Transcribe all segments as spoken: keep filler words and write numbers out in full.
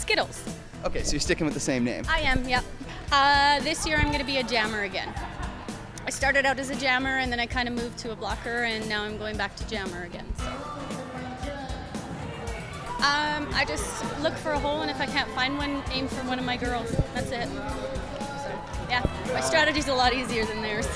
Skittles. Okay, so you're sticking with the same name. I am, yep. Uh, this year I'm going to be a jammer again. I started out as a jammer and then I kind of moved to a blocker and now I'm going back to jammer again. So. Um, I just look for a hole and if I can't find one, aim for one of my girls. That's it. So, yeah, my strategy's a lot easier than theirs.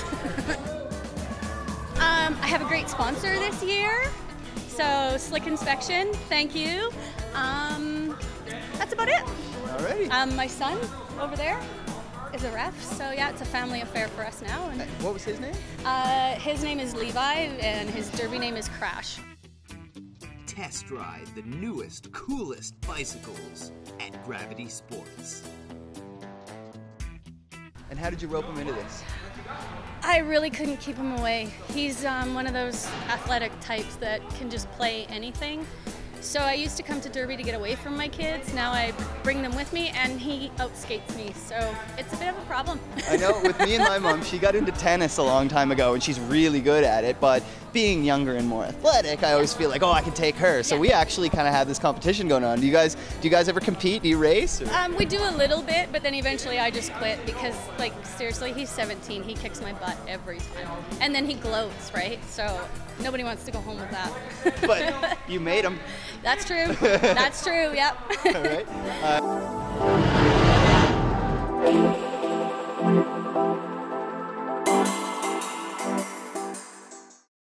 um, I have a great sponsor this year. So Slick Inspection, thank you. Um, that's about it. Alrighty. Um, my son over there is a ref, so yeah, it's a family affair for us now. And, What was his name? uh, his name is Levi, and his derby name is Crash. Test ride the newest, coolest bicycles at Gravity Sports. And how did you rope him into this? I really couldn't keep him away. He's um, one of those athletic types that can just play anything. So I used to come to Derby to get away from my kids. Now I bring them with me and he outskates me. So it's a bit of a problem. I know with me and my mom, she got into tennis a long time ago and she's really good at it, but being younger and more athletic, I always feel like, oh, I can take her. So Yeah. we actually kind of have this competition going on. Do you guys do you guys ever compete? Do you race? Or? Um, we do a little bit, but then eventually I just quit because, like, seriously, he's seventeen. He kicks my butt every time. And then he gloats, right? So nobody wants to go home with that. But you made him. That's true. That's true, yep. All right. Uh